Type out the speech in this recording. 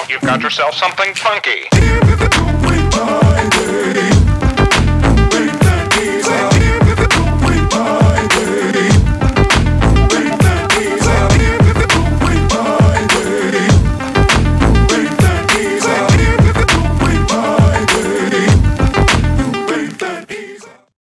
You've got yourself something funky. Give me the dope with my way.